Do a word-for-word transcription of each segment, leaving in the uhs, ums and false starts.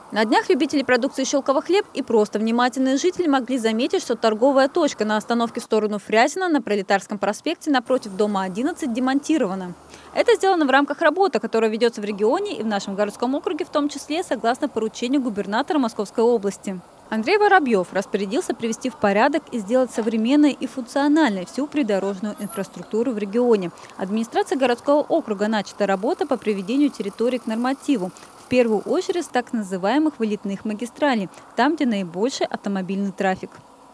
На днях любители продукции «Щелково хлеб» и просто внимательные жители могли заметить, что торговая точка на остановке в сторону Фрязино на Пролетарском проспекте напротив дома одиннадцать демонтирована. Это сделано в рамках работы, которая ведется в регионе и в нашем городском округе, в том числе согласно поручению губернатора Московской области. Андрей Воробьев распорядился привести в порядок и сделать современной и функциональной всю придорожную инфраструктуру в регионе. Администрация городского округа начата работа по приведению территории к нормативу. В первую очередь с так называемых вылетных магистралей, там, где наибольший автомобильный трафик.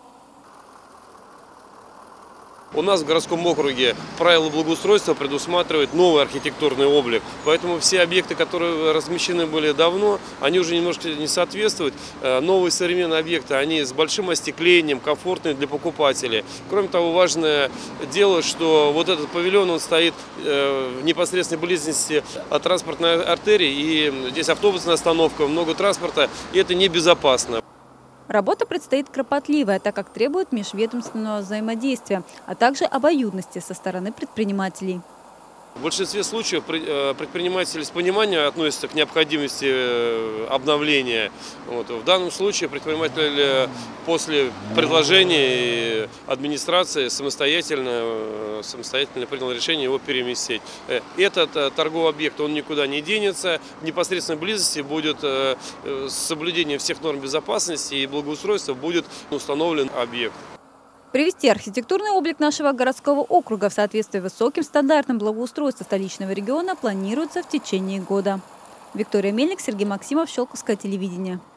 У нас в городском округе правила благоустройства предусматривают новый архитектурный облик. Поэтому все объекты, которые размещены были давно, они уже немножко не соответствуют. Новые современные объекты, они с большим остеклением, комфортные для покупателей. Кроме того, важное дело, что вот этот павильон, он стоит в непосредственной близости от транспортной артерии. И здесь автобусная остановка, много транспорта, и это небезопасно. Работа предстоит кропотливая, так как требует межведомственного взаимодействия, а также обоюдности со стороны предпринимателей. В большинстве случаев предприниматели с пониманием относятся к необходимости обновления. Вот. В данном случае предприниматель после предложения администрации самостоятельно, самостоятельно принял решение его переместить. Этот торговый объект, он никуда не денется. В непосредственной близости будет с соблюдением всех норм безопасности и благоустройства будет установлен объект. Привести архитектурный облик нашего городского округа в соответствии с высоким стандартам благоустройства столичного региона планируется в течение года. Виктория Мельник, Сергей Максимов, Щелковское телевидение.